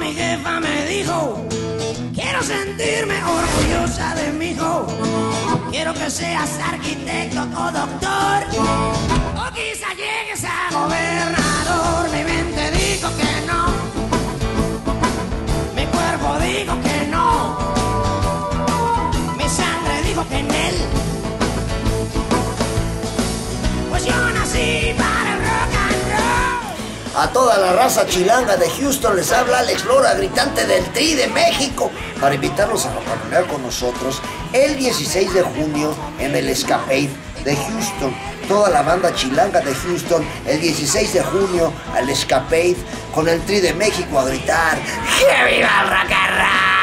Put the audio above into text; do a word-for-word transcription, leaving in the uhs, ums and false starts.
mi jefa me dijo, quiero sentirme orgullosa de mi hijo. Quiero que seas arquitecto o doctor, o quizá llegues a gobernador. Mi mente dijo que no, mi cuerpo dijo que no, mi sangre dijo que en él. Pues yo nací para el rock and roll. A toda la raza chilanga de Houston les habla Alex Lora, gritante del Tri de México, para invitarlos a rocaronear con nosotros el dieciséis de junio en el Escapade de Houston. Toda la banda chilanga de Houston el dieciséis de junio al Escapade con el Tri de México a gritar ¡que viva el rock and roll!